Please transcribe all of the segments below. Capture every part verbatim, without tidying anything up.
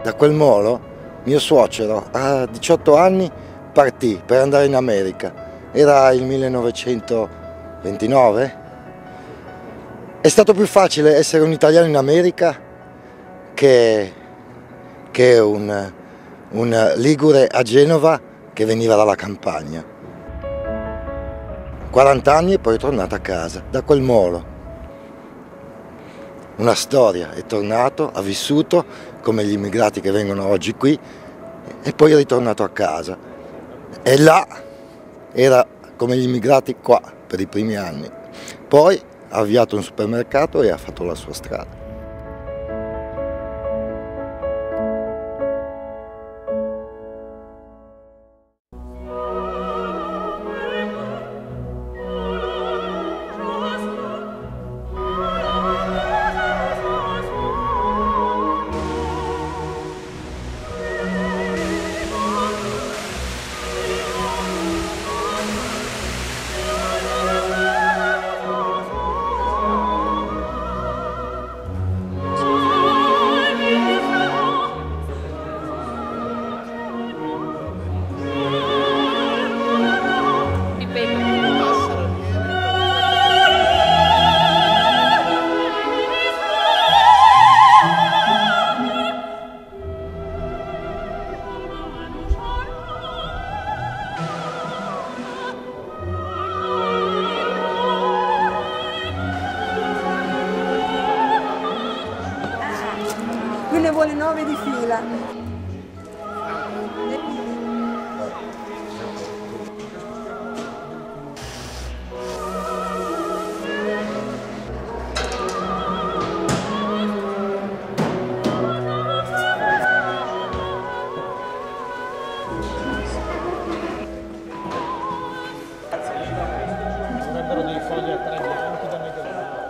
Da quel molo mio suocero a diciotto anni partì per andare in America, era il millenovecentoventinove. È stato più facile essere un italiano in America che, che un, un ligure a Genova che veniva dalla campagna. quaranta anni e poi è tornato a casa, da quel molo. Una storia, è tornato, ha vissuto come gli immigrati che vengono oggi qui e poi è ritornato a casa. E là era come gli immigrati qua per i primi anni. Poi ha avviato un supermercato e ha fatto la sua strada. Qui ne vuole nove di fila. Vorrebbero dei fogli a tre anche da mettere.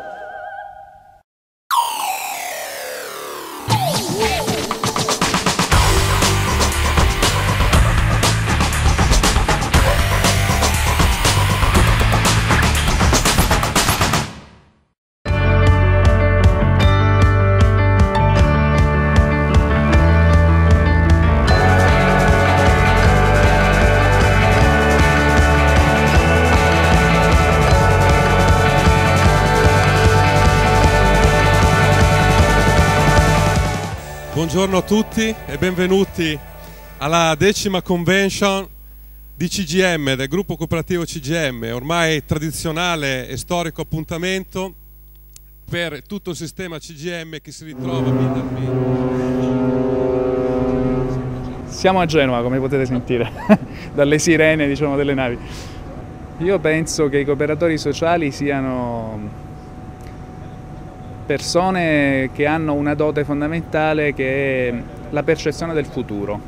Buongiorno a tutti e benvenuti alla decima convention di C G M, del gruppo cooperativo C G M, ormai tradizionale e storico appuntamento per tutto il sistema C G M che si ritrova a Mindarmino. Siamo a Genova, come potete sentire, dalle sirene, diciamo, delle navi. Io penso che i cooperatori sociali siano persone che hanno una dote fondamentale che è la percezione del futuro.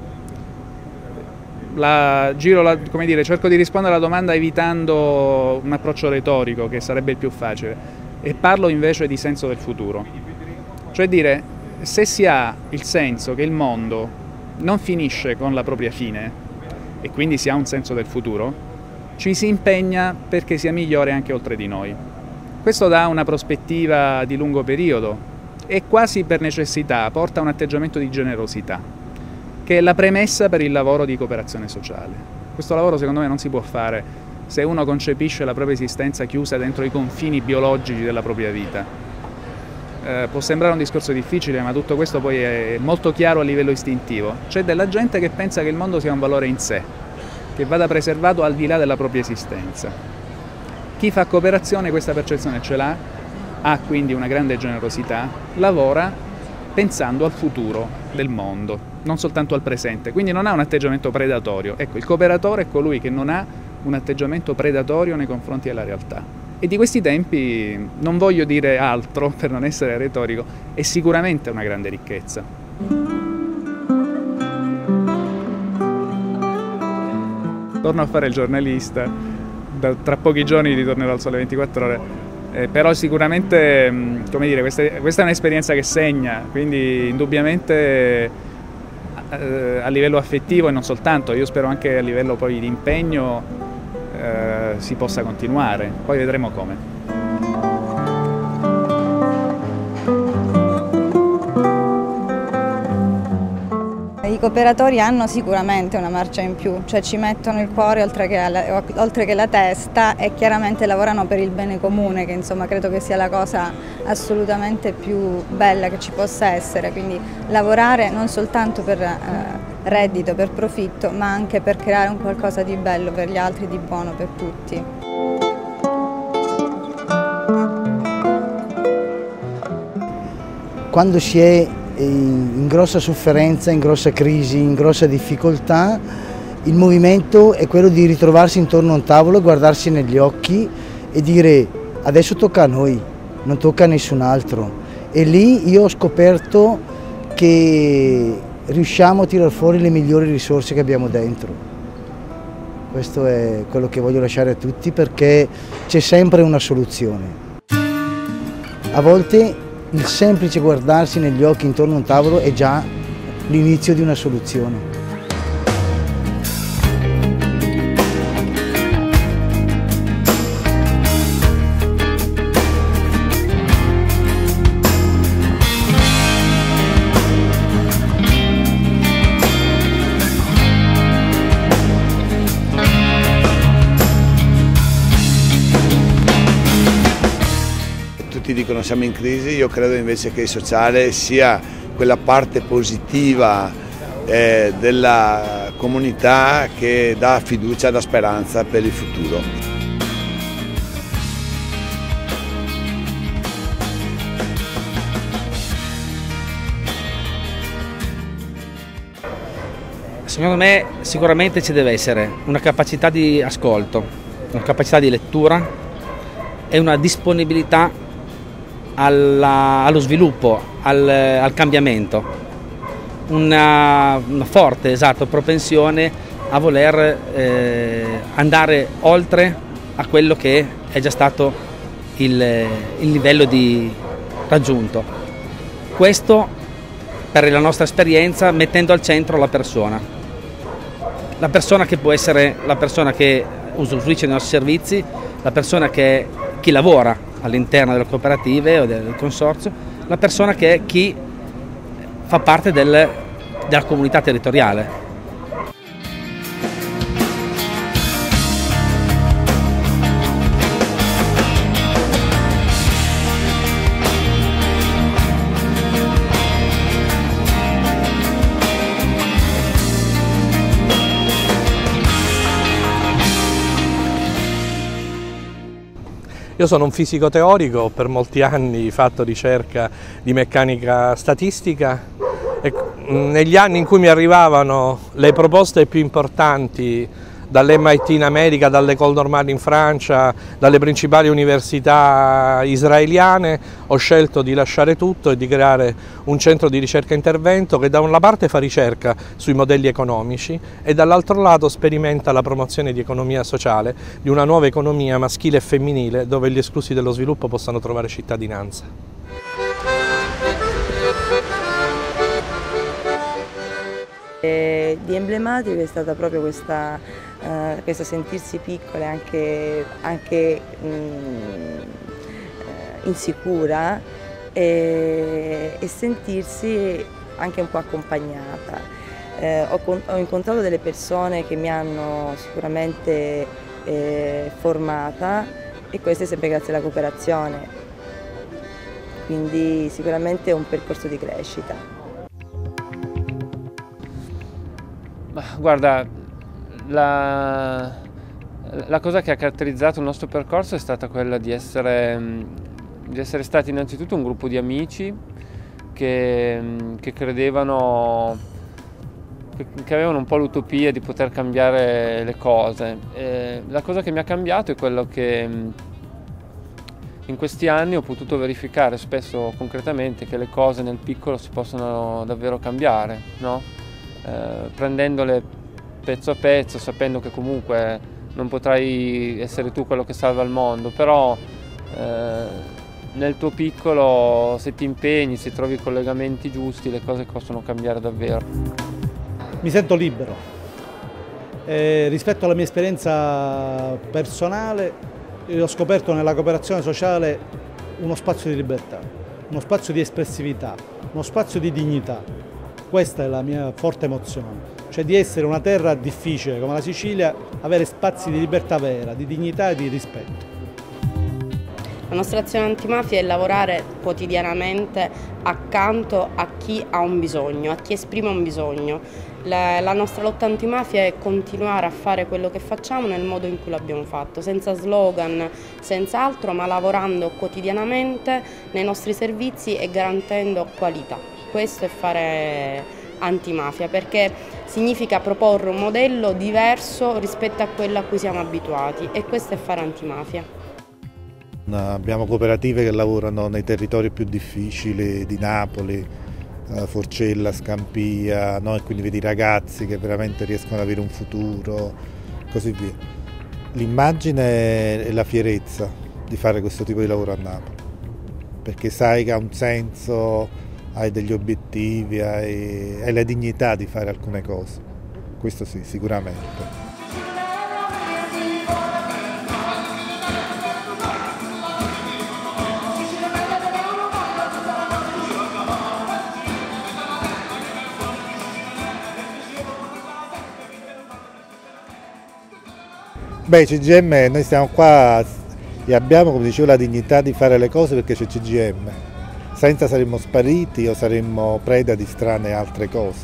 La, giro la, come dire, cerco di rispondere alla domanda evitando un approccio retorico che sarebbe il più facile e parlo invece di senso del futuro. Cioè dire, se si ha il senso che il mondo non finisce con la propria fine e quindi si ha un senso del futuro, ci si impegna perché sia migliore anche oltre di noi. Questo dà una prospettiva di lungo periodo e quasi per necessità porta a un atteggiamento di generosità, che è la premessa per il lavoro di cooperazione sociale. Questo lavoro secondo me non si può fare se uno concepisce la propria esistenza chiusa dentro i confini biologici della propria vita. Eh, può sembrare un discorso difficile, ma tutto questo poi è molto chiaro a livello istintivo. C'è della gente che pensa che il mondo sia un valore in sé, che vada preservato al di là della propria esistenza. Chi fa cooperazione questa percezione ce l'ha, ha quindi una grande generosità, lavora pensando al futuro del mondo, non soltanto al presente, quindi non ha un atteggiamento predatorio. Ecco, il cooperatore è colui che non ha un atteggiamento predatorio nei confronti della realtà. E di questi tempi non voglio dire altro, per non essere retorico, è sicuramente una grande ricchezza. Torno a fare il giornalista. Tra pochi giorni ritornerò al Sole ventiquattro Ore, eh, però sicuramente, come dire, questa, questa è un'esperienza che segna, quindi indubbiamente eh, a livello affettivo e non soltanto, io spero anche a livello poi di impegno eh, si possa continuare, poi vedremo come. i cooperatori hanno sicuramente una marcia in più, cioè ci mettono il cuore oltre che, alla, oltre che la testa e chiaramente lavorano per il bene comune, che insomma credo che sia la cosa assolutamente più bella che ci possa essere, quindi lavorare non soltanto per eh, reddito, per profitto, ma anche per creare un qualcosa di bello per gli altri, di buono per tutti. Quando si è in grossa sofferenza, in grossa crisi, in grossa difficoltà, il movimento è quello di ritrovarsi intorno a un tavolo, guardarsi negli occhi e dire adesso tocca a noi, non tocca a nessun altro. E lì io ho scoperto che riusciamo a tirar fuori le migliori risorse che abbiamo dentro. Questo è quello che voglio lasciare a tutti, perché c'è sempre una soluzione. A volte il semplice guardarsi negli occhi intorno a un tavolo è già l'inizio di una soluzione. Tutti dicono siamo in crisi, io credo invece che il sociale sia quella parte positiva eh, della comunità che dà fiducia, dà speranza per il futuro. Secondo me sicuramente ci deve essere una capacità di ascolto, una capacità di lettura e una disponibilità Alla, allo sviluppo, al, al cambiamento, una, una forte, esatto, propensione a voler eh, andare oltre a quello che è già stato il, il livello di, raggiunto. Questo per la nostra esperienza mettendo al centro la persona, la persona che può essere la persona che usufruisce dei nostri servizi, la persona che è chi lavora all'interno delle cooperative o del consorzio, la persona che è chi fa parte del, della comunità territoriale. Io sono un fisico teorico, per molti anni ho fatto ricerca di meccanica statistica e negli anni in cui mi arrivavano le proposte più importanti dall'M I T in America, dall'École Normale in Francia, dalle principali università israeliane, ho scelto di lasciare tutto e di creare un centro di ricerca e intervento che da una parte fa ricerca sui modelli economici e dall'altro lato sperimenta la promozione di economia sociale, di una nuova economia maschile e femminile dove gli esclusi dello sviluppo possano trovare cittadinanza. E di emblematico è stata proprio questa, uh, questo sentirsi piccole, anche, anche mh, insicura e, e sentirsi anche un po' accompagnata. Eh, ho, ho incontrato delle persone che mi hanno sicuramente eh, formata e questo è sempre grazie alla cooperazione, quindi sicuramente è un percorso di crescita. Guarda, la, la cosa che ha caratterizzato il nostro percorso è stata quella di essere, di essere stati innanzitutto un gruppo di amici che, che credevano, che, che avevano un po' l'utopia di poter cambiare le cose. E la cosa che mi ha cambiato è quello che in questi anni ho potuto verificare spesso concretamente che le cose nel piccolo si possono davvero cambiare, no? Eh, prendendole pezzo a pezzo, sapendo che comunque non potrai essere tu quello che salva il mondo, però eh, nel tuo piccolo, se ti impegni, se trovi i collegamenti giusti, le cose possono cambiare davvero. Mi sento libero. Eh, rispetto alla mia esperienza personale, ho scoperto nella cooperazione sociale uno spazio di libertà, uno spazio di espressività, uno spazio di dignità. Questa è la mia forte emozione, cioè di essere una terra difficile come la Sicilia, avere spazi di libertà vera, di dignità e di rispetto. La nostra azione antimafia è lavorare quotidianamente accanto a chi ha un bisogno, a chi esprime un bisogno. La, la nostra lotta antimafia è continuare a fare quello che facciamo nel modo in cui l'abbiamo fatto, senza slogan, senza altro, ma lavorando quotidianamente nei nostri servizi e garantendo qualità. Questo è fare antimafia, perché significa proporre un modello diverso rispetto a quello a cui siamo abituati, e questo è fare antimafia. Abbiamo cooperative che lavorano nei territori più difficili di Napoli, Forcella, Scampia, no? E quindi vedi ragazzi che veramente riescono ad avere un futuro, così via. L'immagine è la fierezza di fare questo tipo di lavoro a Napoli, perché sai che ha un senso, hai degli obiettivi, hai, hai la dignità di fare alcune cose, questo sì, sicuramente. Beh, C G M, noi stiamo qua e abbiamo, come dicevo, la dignità di fare le cose perché c'è C G M. Senza saremmo spariti o saremmo preda di strane altre cose.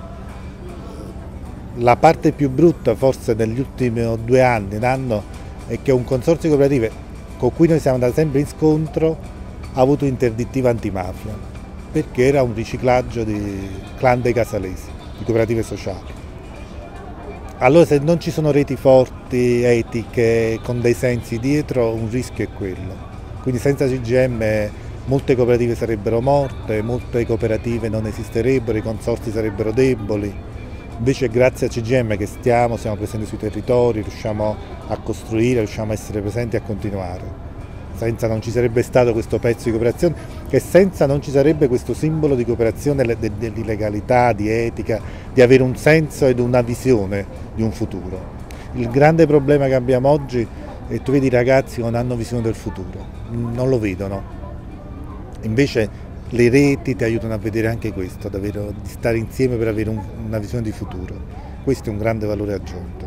La parte più brutta forse negli ultimi due anni, un anno, è che un consorzio cooperativo con cui noi siamo andati sempre in scontro ha avuto interdittiva antimafia, perché era un riciclaggio di clan dei casalesi, di cooperative sociali. Allora se non ci sono reti forti, etiche, con dei sensi dietro, un rischio è quello. Quindi senza C G M molte cooperative sarebbero morte, molte cooperative non esisterebbero, i consorzi sarebbero deboli. Invece grazie a C G M che stiamo, siamo presenti sui territori, riusciamo a costruire, riusciamo a essere presenti e a continuare. Senza non ci sarebbe stato questo pezzo di cooperazione e senza non ci sarebbe questo simbolo di cooperazione, di legalità, di etica, di avere un senso ed una visione di un futuro. Il grande problema che abbiamo oggi è che tu vedi i ragazzi che non hanno visione del futuro, non lo vedono. Invece le reti ti aiutano a vedere anche questo, davvero, di stare insieme per avere un, una visione di futuro. Questo è un grande valore aggiunto.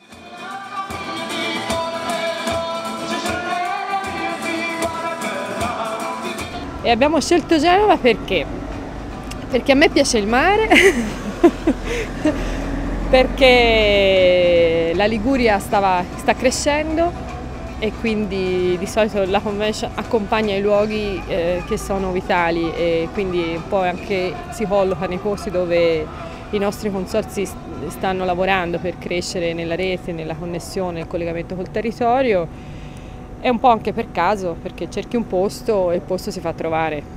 E abbiamo scelto Genova perché? Perché a me piace il mare, perché la Liguria stava, sta crescendo e quindi di solito la convention accompagna i luoghi eh, che sono vitali e quindi poi anche si colloca nei posti dove i nostri consorzi stanno lavorando per crescere nella rete, nella connessione, nel collegamento col territorio. È un po' anche per caso, perché cerchi un posto e il posto si fa trovare.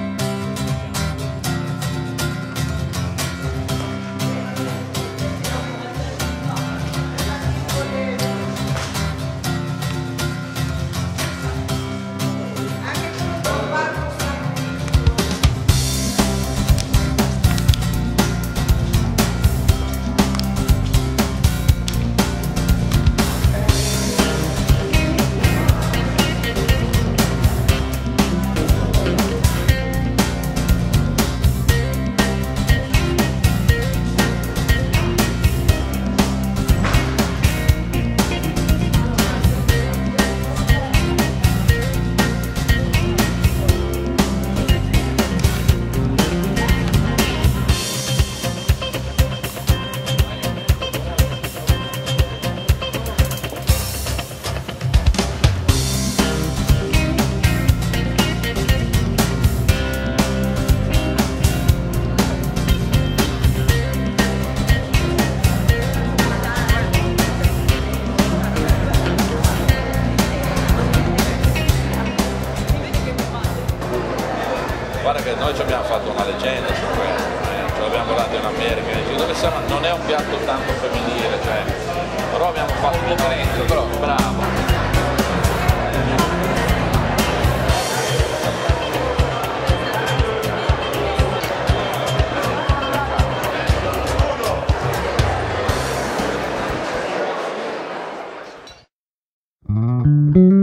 Guarda che noi ci abbiamo fatto una leggenda su questo, eh? Ce l'abbiamo guardato in America, dove siamo, non è un piatto tanto femminile, cioè, però abbiamo fatto un differenza, però bravo.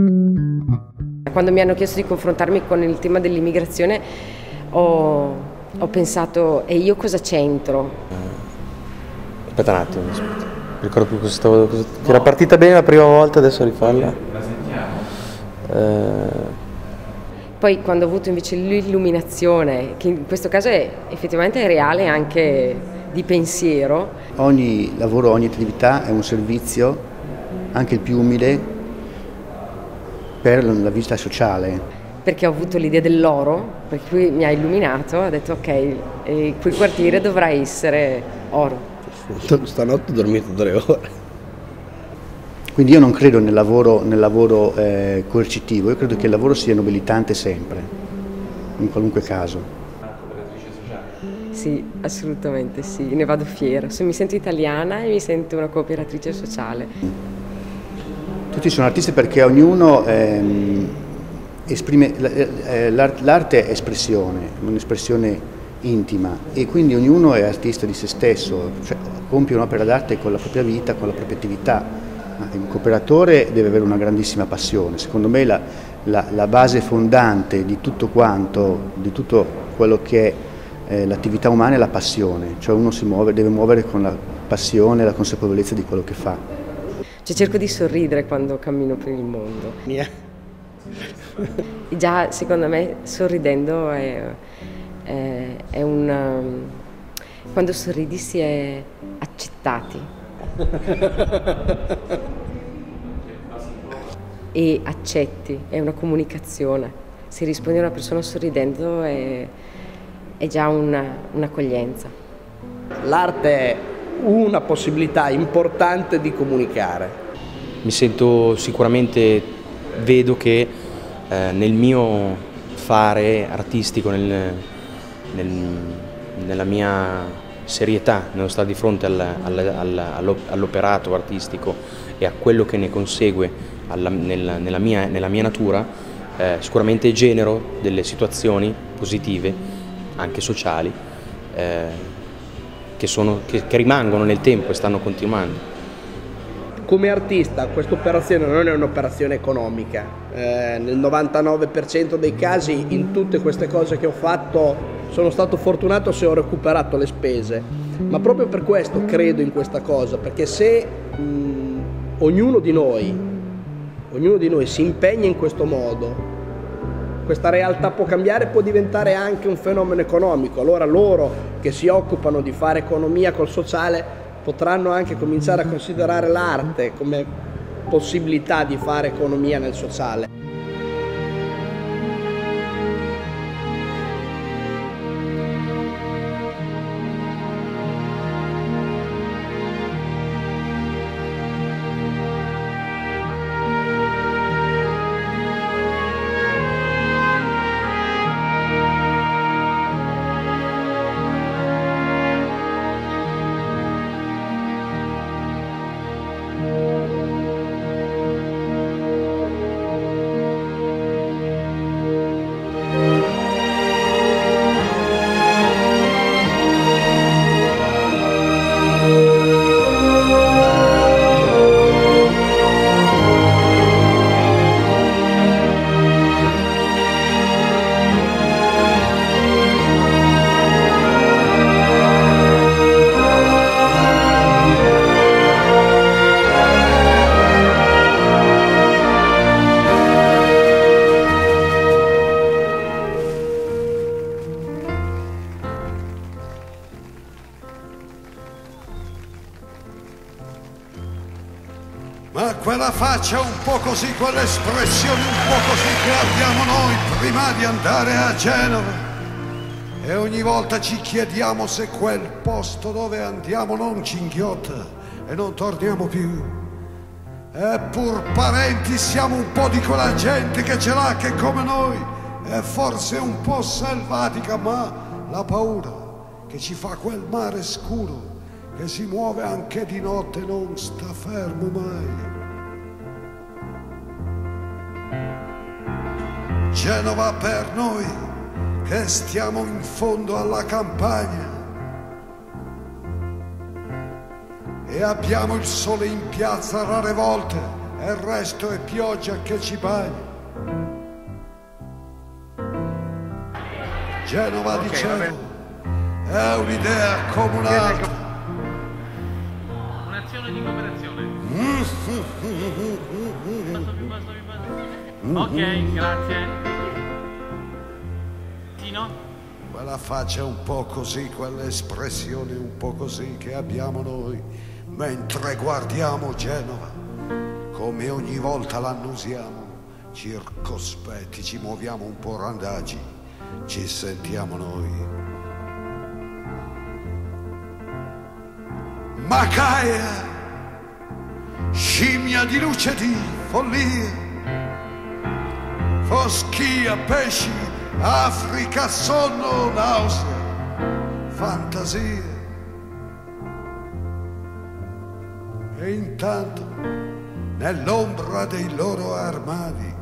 Quando mi hanno chiesto di confrontarmi con il tema dell'immigrazione ho, ho pensato, e io cosa c'entro? Aspetta un attimo, aspetta. Ricordo più cosa stavo... Cosa... No. Era partita bene la prima volta, adesso rifarla. La sentiamo. Eh... Poi quando ho avuto invece l'illuminazione, che in questo caso è effettivamente reale anche di pensiero. Ogni lavoro, ogni attività è un servizio, anche il più umile, per la vita sociale. Perché ho avuto l'idea dell'oro, per cui mi ha illuminato, ho detto ok, eh, quel quartiere dovrà essere oro. Stanotte ho dormito tre ore. Quindi io non credo nel lavoro, nel lavoro eh, coercitivo, io credo che il lavoro sia nobilitante sempre, in qualunque caso. Sì, assolutamente sì, ne vado fiera. Mi sento italiana e mi sento una cooperatrice sociale. Tutti sono artisti perché ognuno ehm, esprime, l'arte è espressione, un'espressione intima e quindi ognuno è artista di se stesso, cioè compie un'opera d'arte con la propria vita, con la propria attività. Un cooperatore deve avere una grandissima passione, secondo me la, la, la base fondante di tutto quanto, di tutto quello che è eh, l'attività umana è la passione, cioè uno si muove, deve muovere con la passione e la consapevolezza di quello che fa. Cioè cerco di sorridere quando cammino per il mondo. Yeah. Già secondo me sorridendo è, è, è un... quando sorridi si è accettati. E accetti, è una comunicazione. Se rispondi a una persona sorridendo è, è già un'accoglienza. L'arte è una possibilità importante di comunicare. Mi sento sicuramente, vedo che eh, nel mio fare artistico, nel, nel, nella mia serietà, nello stare di fronte al, al, al, all'operato artistico e a quello che ne consegue alla, nella, nella, mia, nella mia natura, eh, sicuramente genero delle situazioni positive, anche sociali, eh, che, sono, che, che rimangono nel tempo e stanno continuando. Come artista questa operazione non è un'operazione economica, eh, nel novantanove per cento dei casi in tutte queste cose che ho fatto sono stato fortunato se ho recuperato le spese, ma proprio per questo credo in questa cosa, perché se mh, ognuno di noi, ognuno di noi si impegna in questo modo, questa realtà può cambiare, può diventare anche un fenomeno economico. Allora loro che si occupano di fare economia col sociale potranno anche cominciare a considerare l'arte come possibilità di fare economia nel sociale. Ma quella faccia un po' così, quell'espressione un po' così che abbiamo noi prima di andare a Genova. E ogni volta ci chiediamo se quel posto dove andiamo non ci inghiotta e non torniamo più. Eppur parenti siamo un po' di quella gente che ce l'ha, che come noi è forse un po' selvatica, ma la paura che ci fa quel mare scuro che si muove anche di notte non sta fermo mai. Genova per noi che stiamo in fondo alla campagna e abbiamo il sole in piazza rare volte e il resto è pioggia che ci bagna. Genova, okay, dicevo, è un'idea come un'altra. Un'azione di cooperazione. Ok, grazie. Tino? Quella faccia un po' così, quelle espressioni un po' così che abbiamo noi mentre guardiamo Genova, come ogni volta l'annusiamo, circospetti, ci muoviamo un po' randagi, ci sentiamo noi. Macaia, scimmia di luce e di follia, foschia, pesci, Africa, sonno, nausea, fantasia. E intanto, nell'ombra dei loro armadi,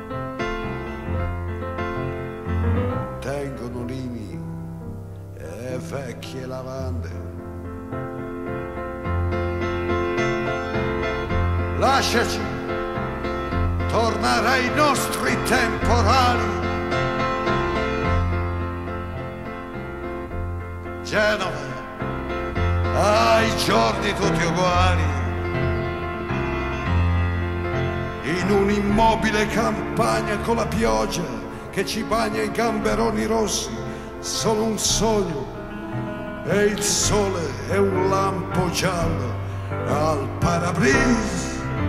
tengono lini e vecchie lavande. Lasciaci tornare ai nostri temporali. Genova, ai giorni tutti uguali, in un'immobile campagna con la pioggia che ci bagna i gamberoni rossi, solo un sogno e il sole è un lampo giallo al parabris.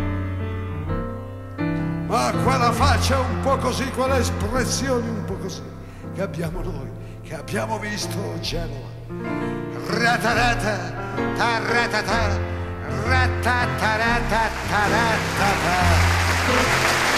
Ma quella faccia un po' così, quelle espressioni un po' così che abbiamo noi, che abbiamo visto Genova. Ratarata, taratata, ratataratataratata.